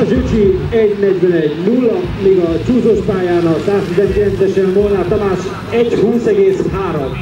Tamás Ücsi 1.41.0, míg a csúszós pályán a 119-esen Molnár Tamás 1.20,3.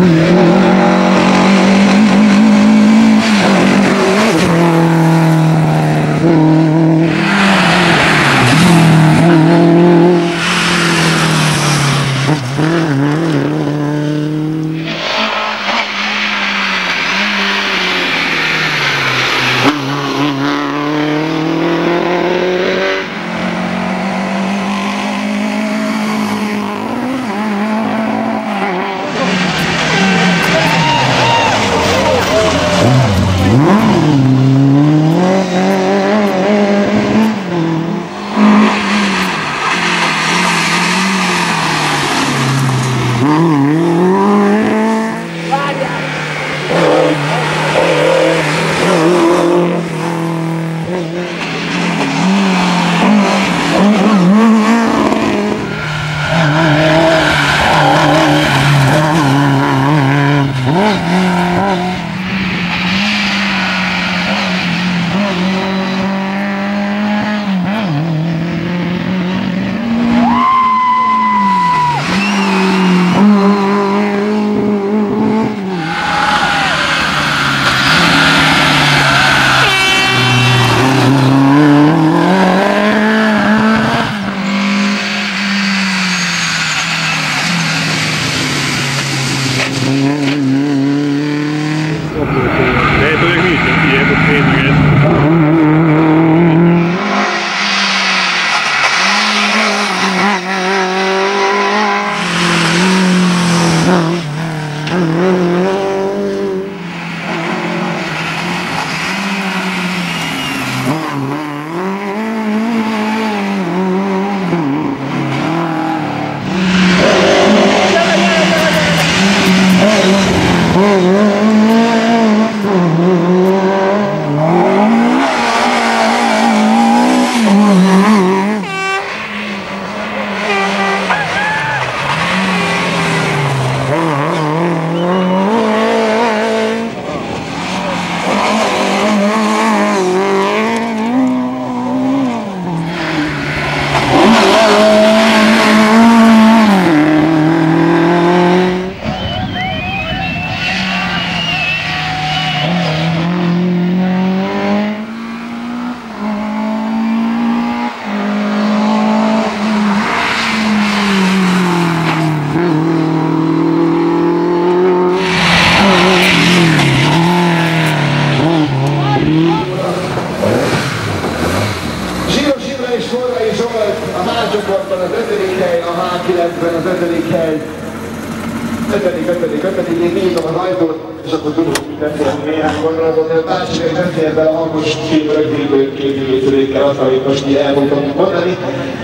Én nyitom az ajtót, és akkor tudok beszélni néhány gondolatot, de a másik egy beszélben a hangos film rögzítő képzőkészülékkel azt, amit most így elmondtam mondani.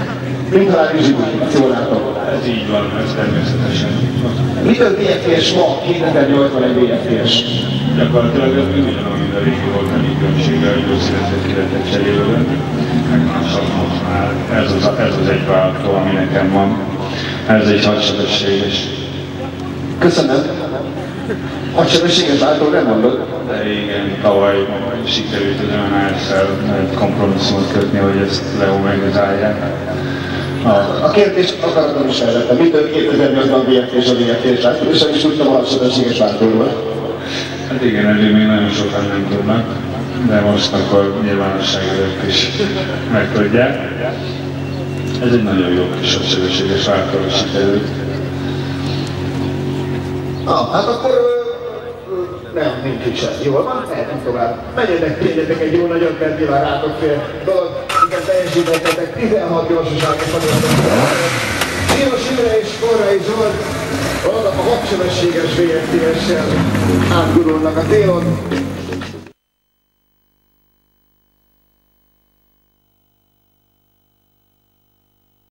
Mint talán Izsibut, jól látom. Ez így van, ez természetesen. Mitől VFS ma 2081 VFS? Gyakorlatilag ez mindig ugyanaz, mint a régi volt, annyi különbséggel, hogy összevetett kiletek cserélőre. Megmások most már ez az egy váltó, ami nekem van. Ez egy hadsebességes. Köszönöm. Hadsebességes váltó nem mondod? De igen, tavaly sikerült az MNS-szel egy kompromisszumot kötni, hogy ezt Leo megvizálják. A kérdés akaratom is felvettem. Mitől 2008-ban VFS a VFS váltó, és is tudtam a hadsebességes váltóról. Hát igen, erről még nagyon sokan nem tudnak, de most akkor nyilvánosság előtt is megtudják. Ez egy nagyon jó kis hadsebességes váltóra sikerült. Hát akkor nem, nincs is ez. Jól van? Mehetünk tovább. Menjenek, kérjetek egy jó nagyot, mert nyilván rátok fél dolog. Igen, teljesítettetek 16 gyorsaságos magyarázatot. Zsíros Imre és Korrai Zsolt, a hadsebességes VFS-sel átgurulnak a téron.